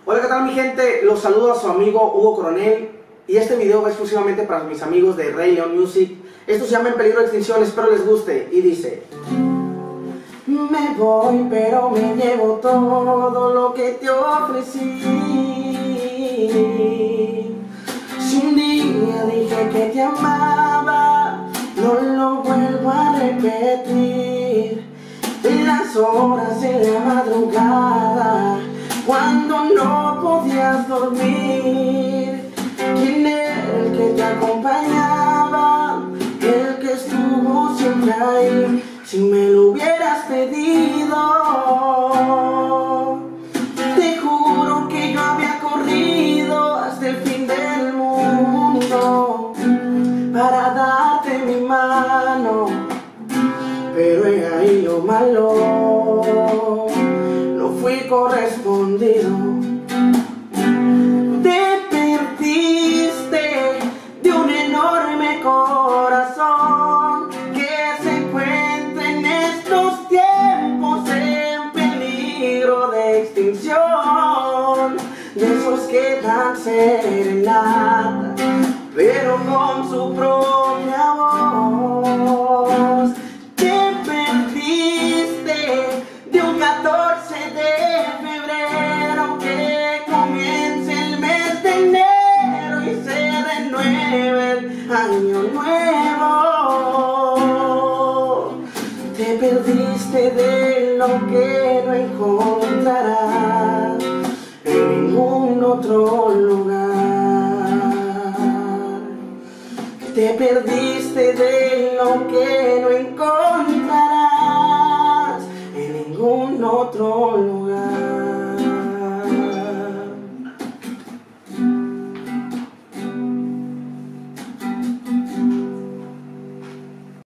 Hola, ¿qué tal mi gente? Los saludo a su amigo Hugo Coronel y este video va exclusivamente para mis amigos de Rey León Music. Esto se llama En Peligro de Extinción, espero les guste y dice: me voy pero me llevo todo lo que te ofrecí. Si un día dije que te amaba, no lo vuelvo a repetir. En las horas de la madrugada, cuando no podías dormir, ¿quién era el que te acompañaba? El que estuvo siempre ahí. Si me lo hubieras pedido, te juro que yo había corrido hasta el fin del mundo para darte mi mano. Pero he ahí lo malo, no fui correspondido. Te perdiste de un enorme corazón que se encuentra en estos tiempos en peligro de extinción. De esos que dan serenata, pero con su propia voz. Te perdiste de un 14 de febrero que comience el mes de enero y se renueve el año nuevo. Te perdiste de lo que no encontrarás en ningún otro lugar. Te perdiste de lo que no encontrarás